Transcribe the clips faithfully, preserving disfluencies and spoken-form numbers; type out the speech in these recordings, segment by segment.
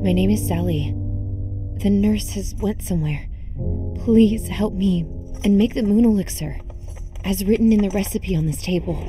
My name is Sally. The nurse has went somewhere. Please help me and make the moon elixir, as written in the recipe on this table.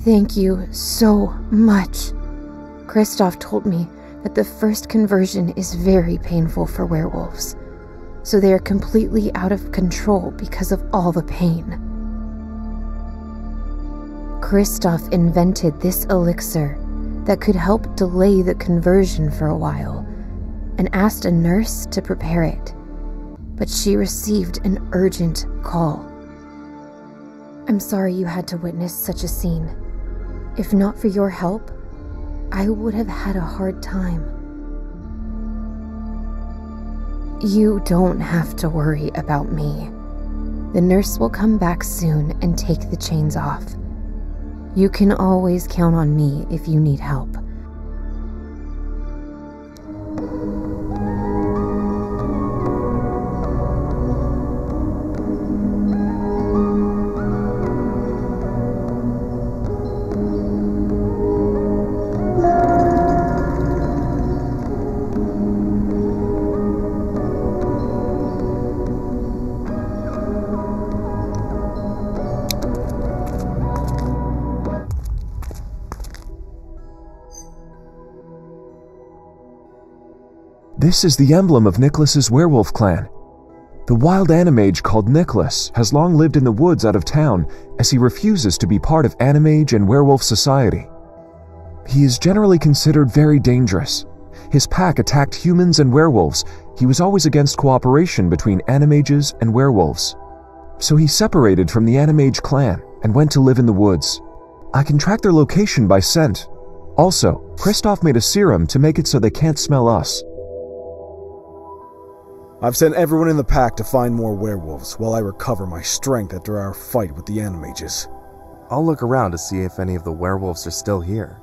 Thank you so much. Kristoff told me that the first conversion is very painful for werewolves, so they are completely out of control because of all the pain. Kristoff invented this elixir that could help delay the conversion for a while, and asked a nurse to prepare it, but she received an urgent call. I'm sorry you had to witness such a scene. If not for your help, I would have had a hard time. You don't have to worry about me. The nurse will come back soon and take the chains off. You can always count on me if you need help. This is the emblem of Nicholas's werewolf clan. The wild animage called Nicholas has long lived in the woods out of town as he refuses to be part of animage and werewolf society. He is generally considered very dangerous. His pack attacked humans and werewolves. He was always against cooperation between animages and werewolves. So he separated from the animage clan and went to live in the woods. I can track their location by scent. Also, Kristoff made a serum to make it so they can't smell us. I've sent everyone in the pack to find more werewolves while I recover my strength after our fight with the animages. I'll look around to see if any of the werewolves are still here.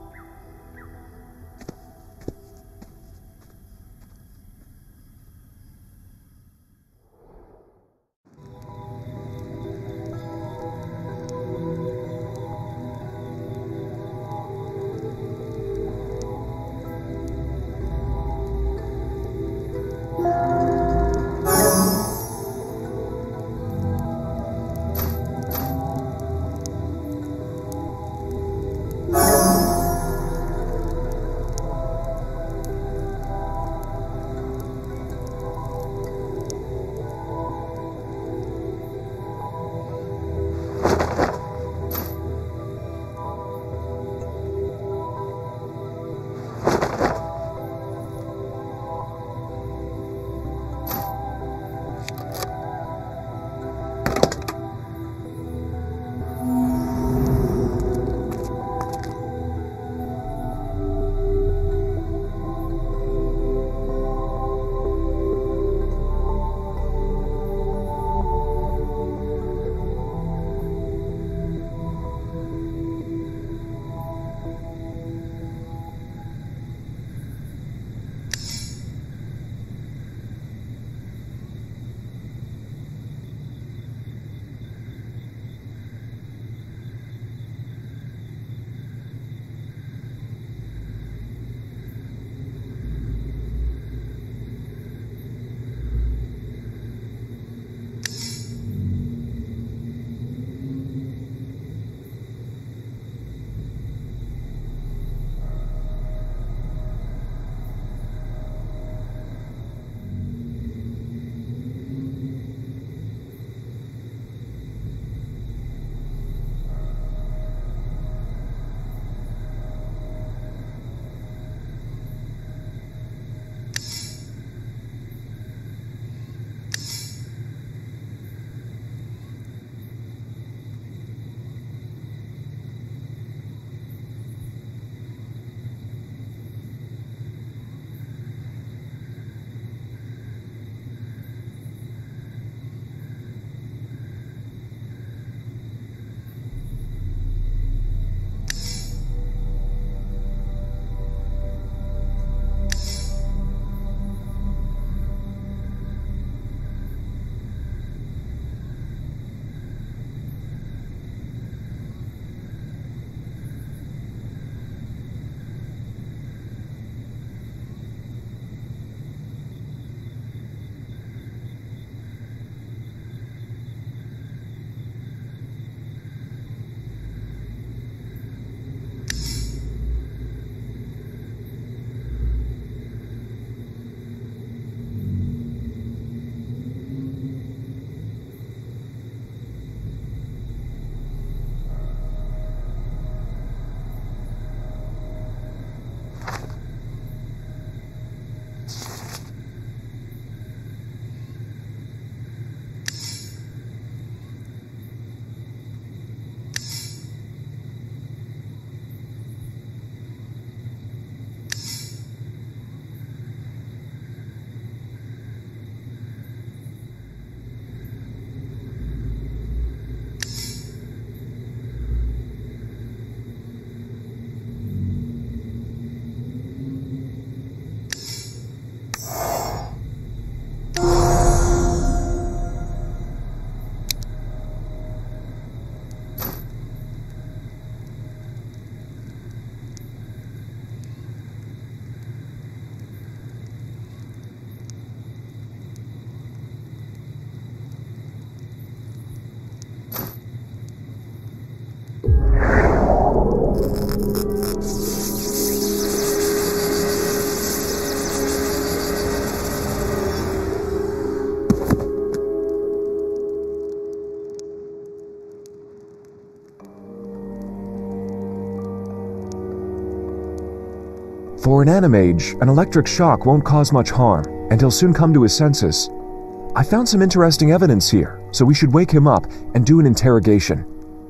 For an animage, an electric shock won't cause much harm, and he'll soon come to his senses. I found some interesting evidence here, so we should wake him up and do an interrogation.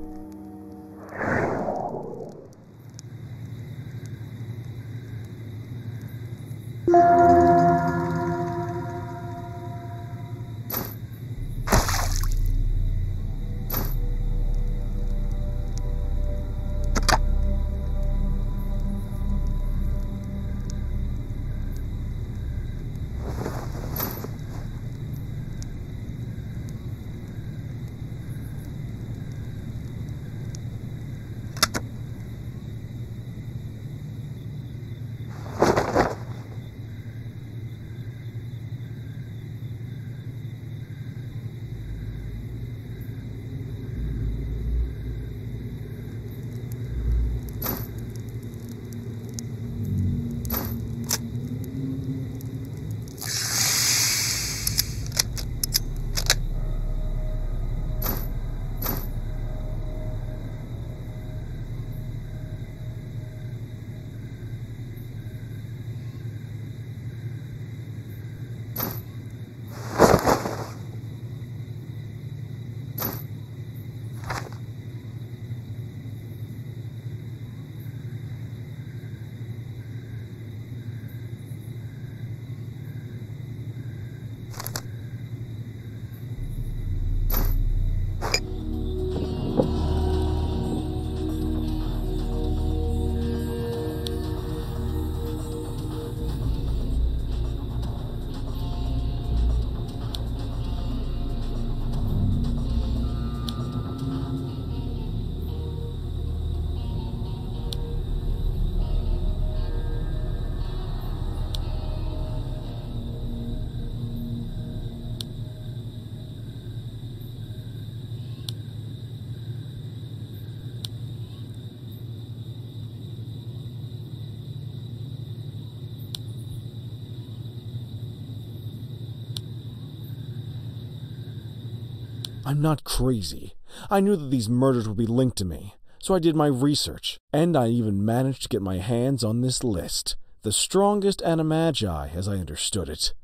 I'm not crazy. I knew that these murders would be linked to me, so I did my research, and I even managed to get my hands on this list, the strongest animagi as I understood it.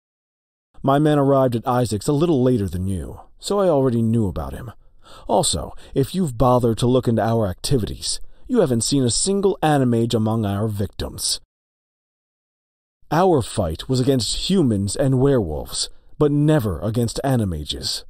My men arrived at Isaac's a little later than you, so I already knew about him. Also, if you've bothered to look into our activities, you haven't seen a single animage among our victims. Our fight was against humans and werewolves, but never against animages.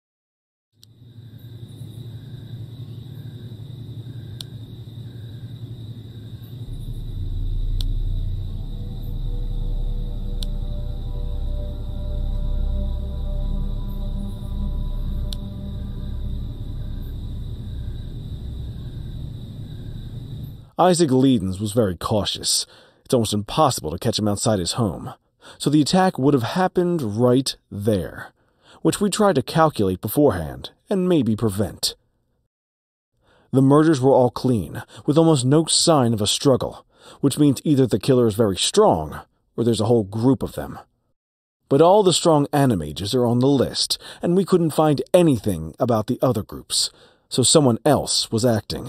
Isaac Leedens was very cautious. It's almost impossible to catch him outside his home. So the attack would have happened right there, which we tried to calculate beforehand and maybe prevent. The murders were all clean, with almost no sign of a struggle, which means either the killer is very strong, or there's a whole group of them. But all the strong animages are on the list, and we couldn't find anything about the other groups, so someone else was acting.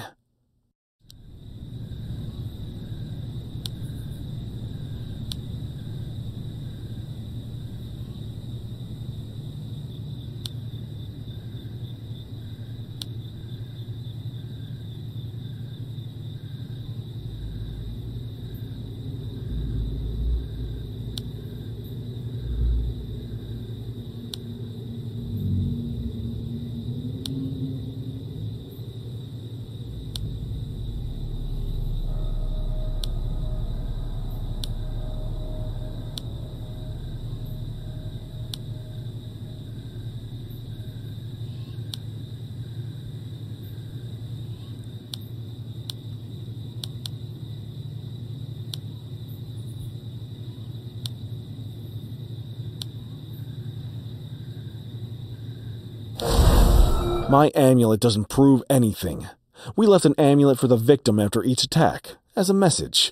My amulet doesn't prove anything. We left an amulet for the victim after each attack, as a message.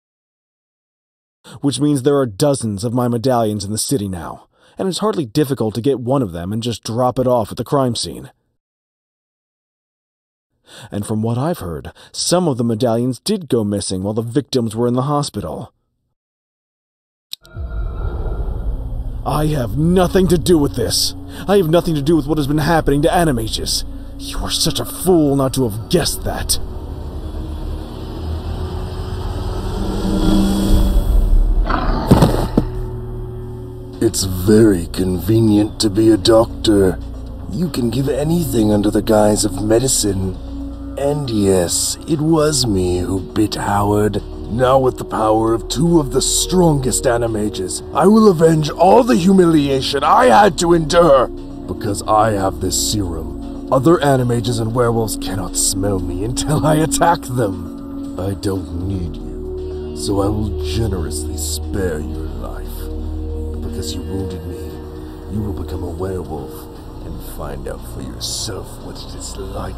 Which means there are dozens of my medallions in the city now, and it's hardly difficult to get one of them and just drop it off at the crime scene. And from what I've heard, some of the medallions did go missing while the victims were in the hospital. I have nothing to do with this. I have nothing to do with what has been happening to animages. You are such a fool not to have guessed that. It's very convenient to be a doctor. You can give anything under the guise of medicine. And yes, it was me who bit Howard. Now with the power of two of the strongest animages, I will avenge all the humiliation I had to endure. Because I have this serum, other animages and werewolves cannot smell me until I attack them. I don't need you, so I will generously spare your life. Because you wounded me, you will become a werewolf and find out for yourself what it is like.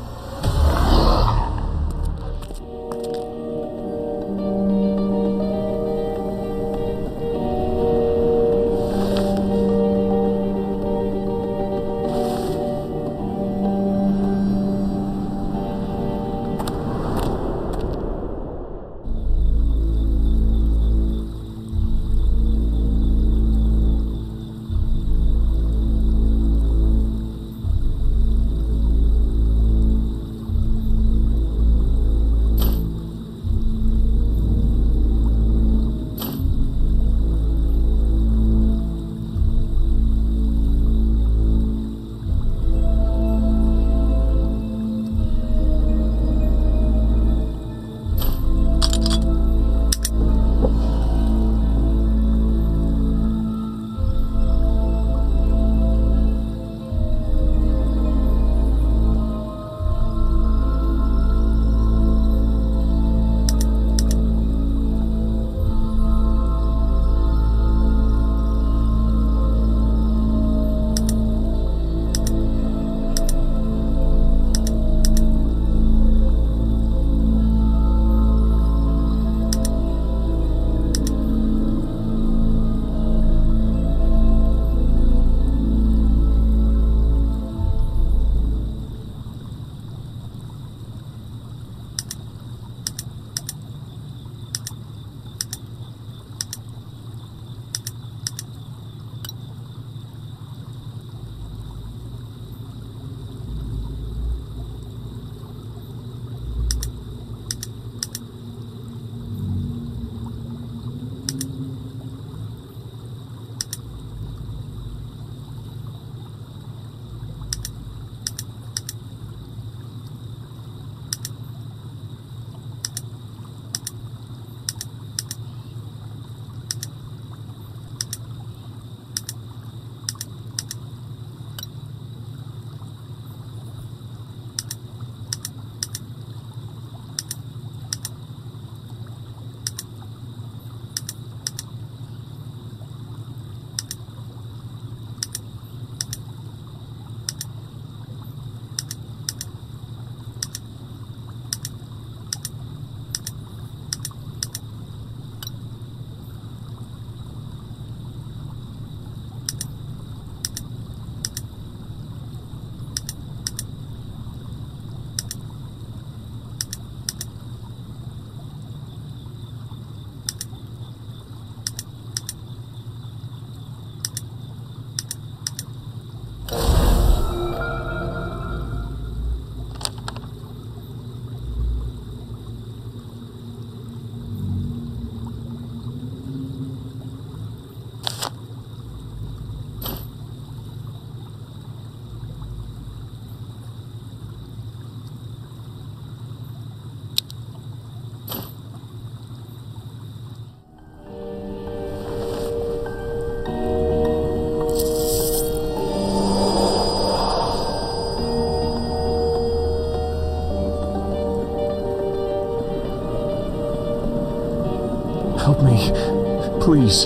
Help me, please.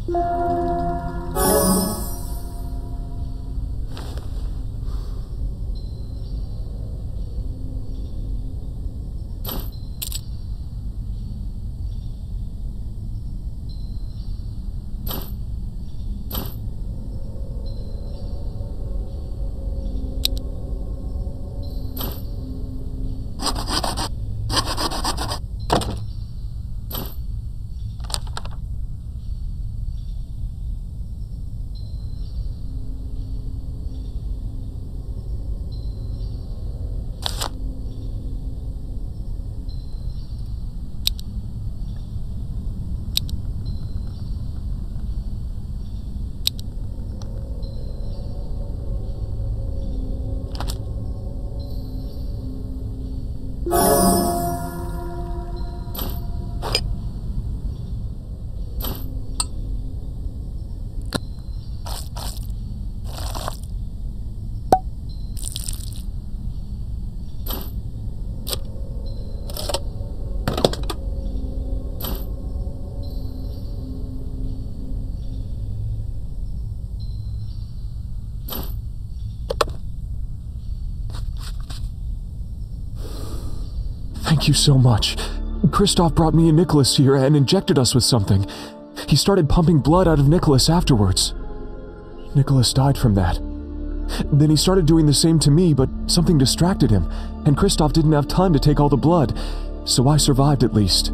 Thank you so much. Kristoff brought me and Nicholas here and injected us with something. He started pumping blood out of Nicholas afterwards. Nicholas died from that. Then he started doing the same to me, but something distracted him, and Kristoff didn't have time to take all the blood, so I survived at least.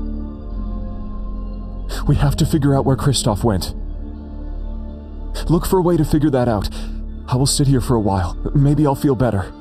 We have to figure out where Kristoff went. Look for a way to figure that out. I will sit here for a while. Maybe I'll feel better.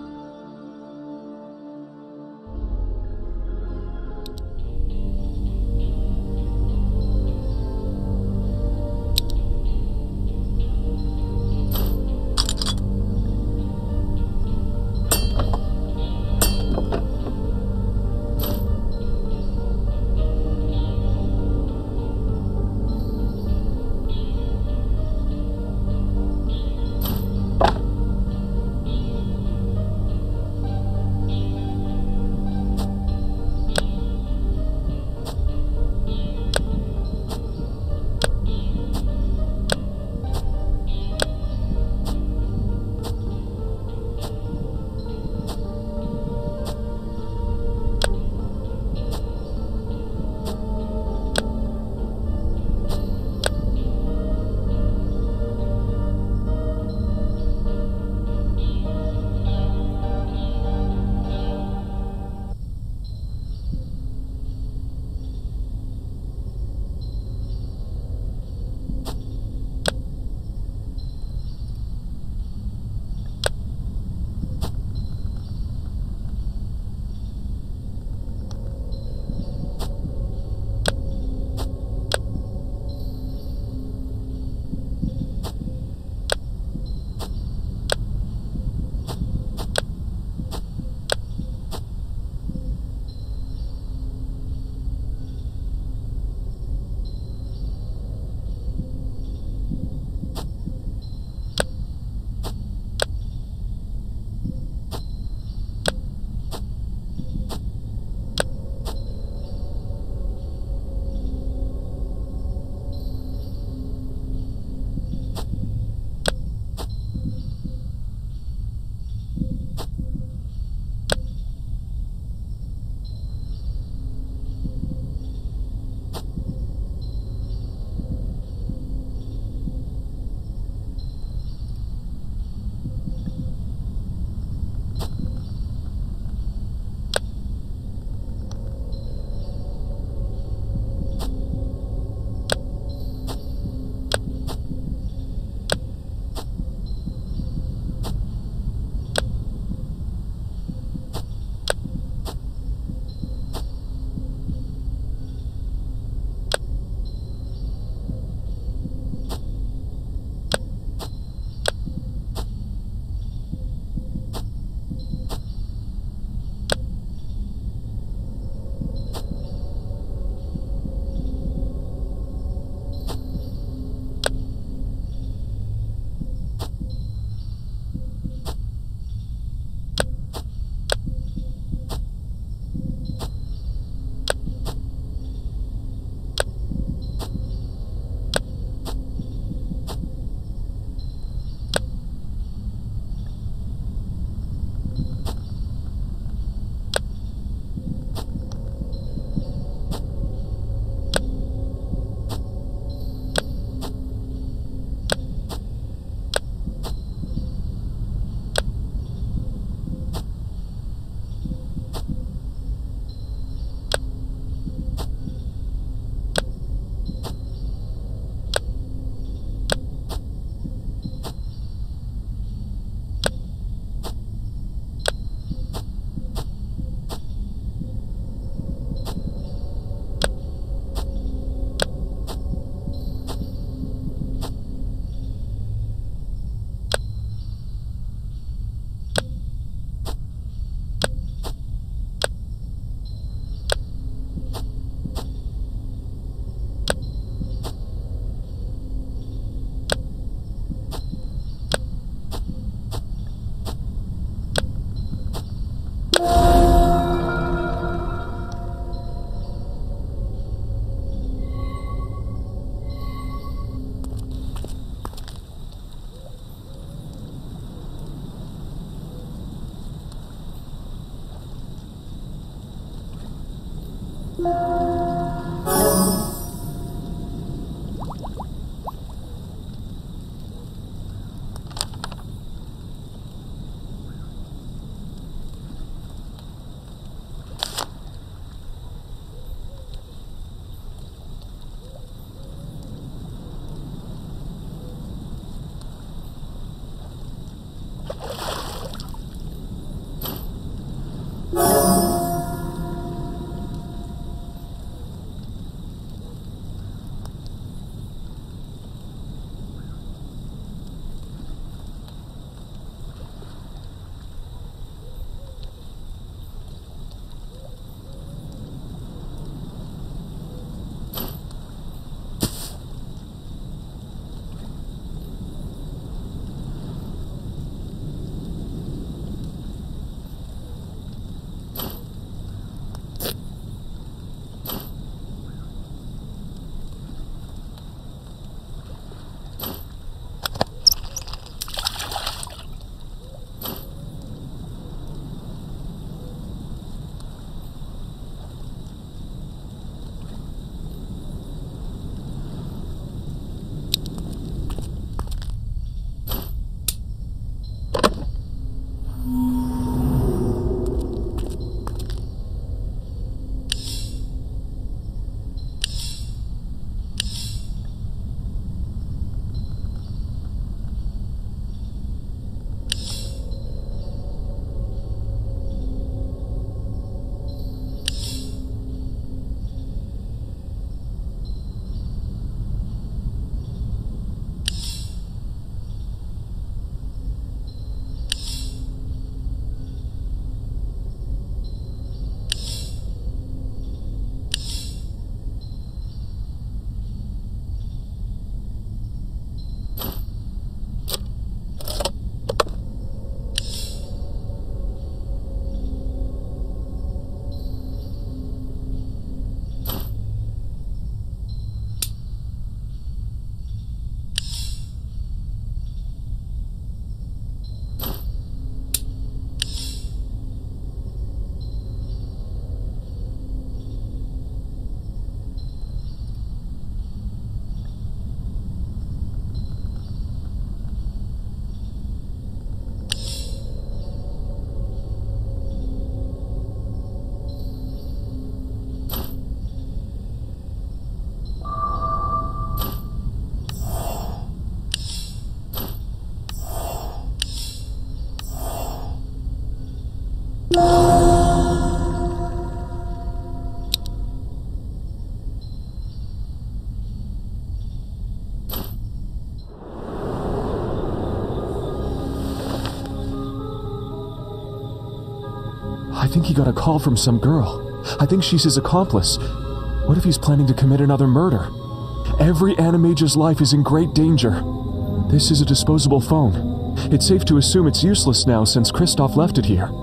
think he got a call from some girl. I think she's his accomplice. What if he's planning to commit another murder? Every animage's life is in great danger. This is a disposable phone. It's safe to assume it's useless now since Christoph left it here.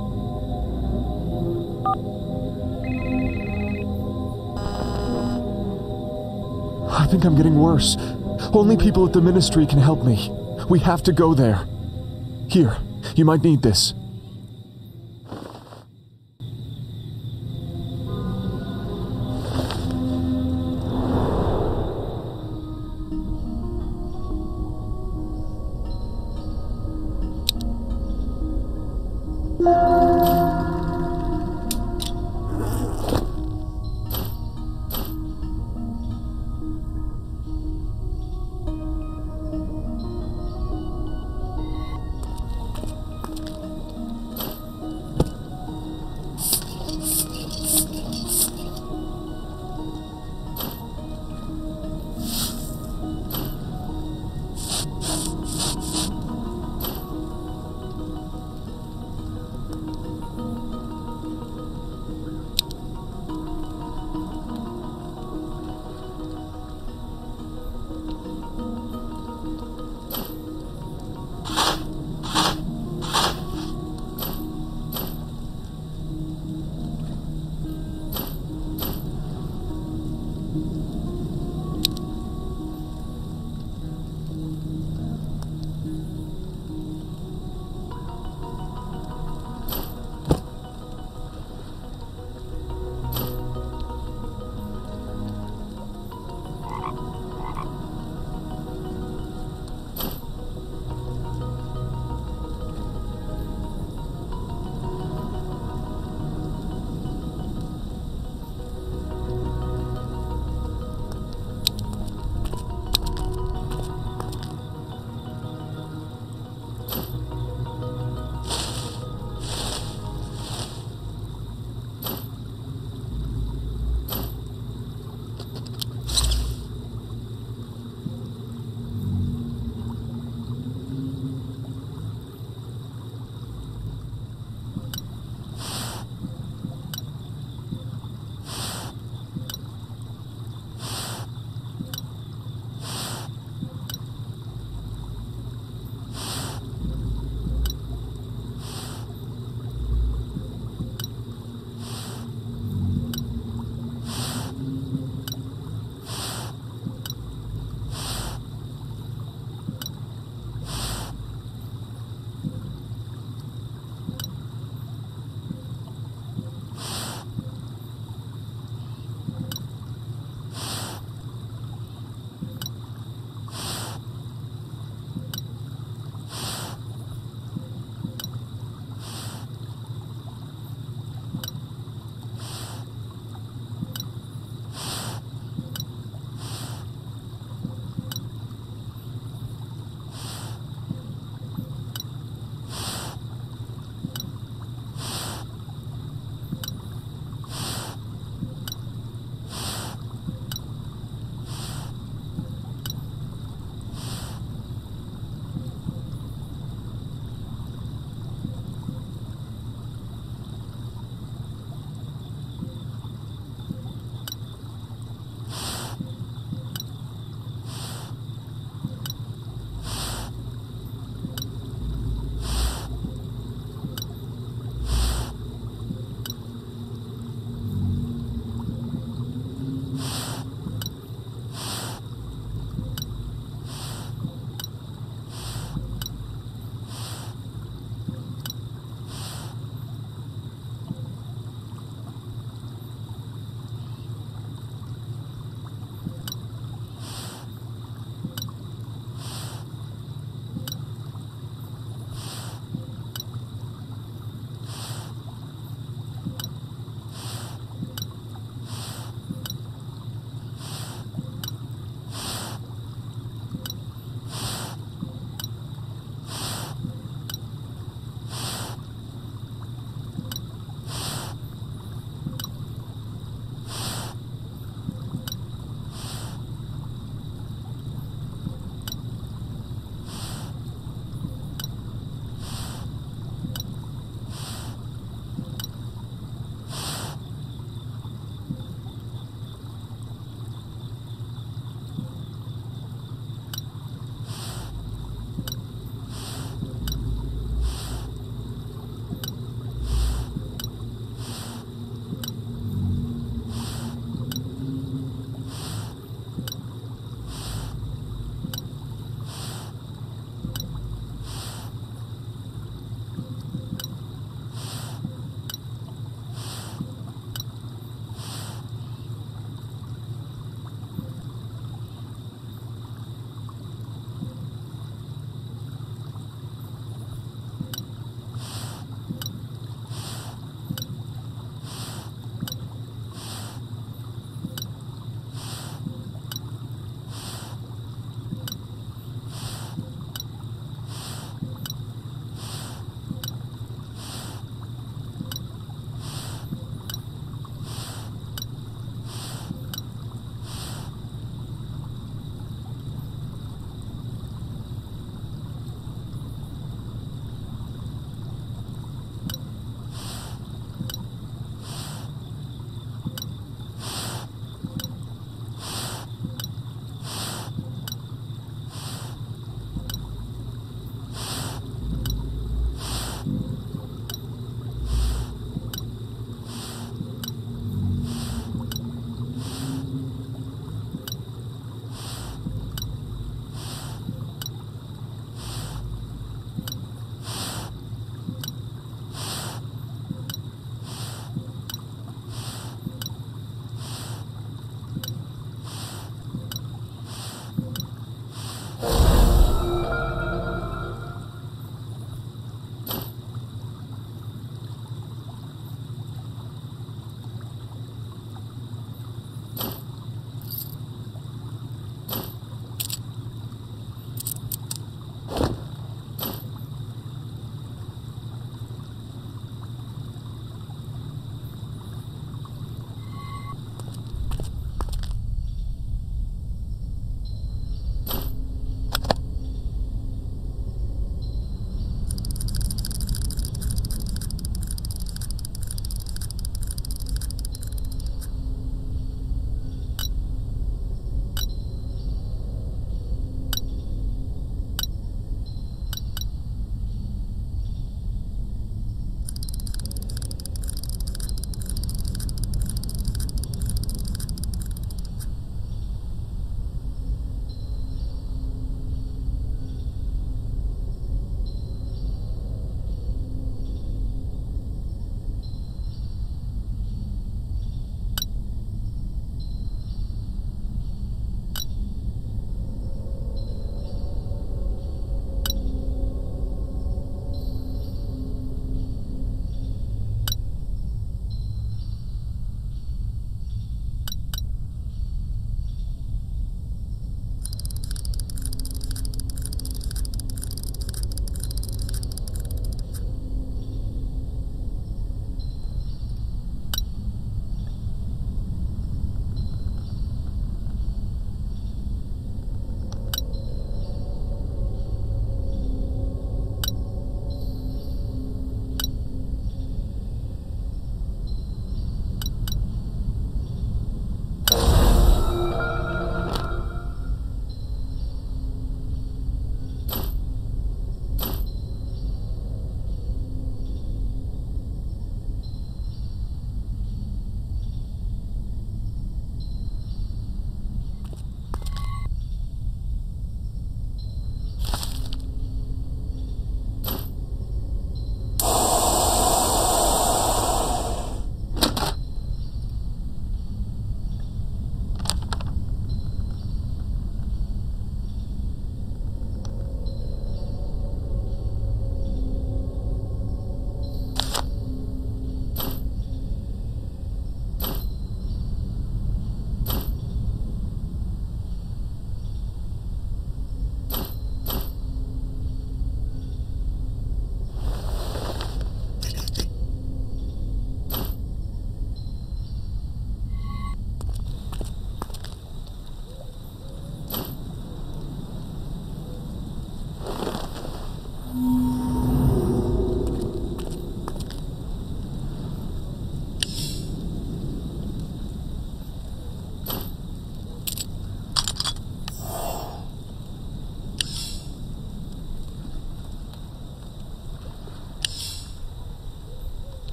I think I'm getting worse. Only people at the ministry can help me. We have to go there. Here, you might need this.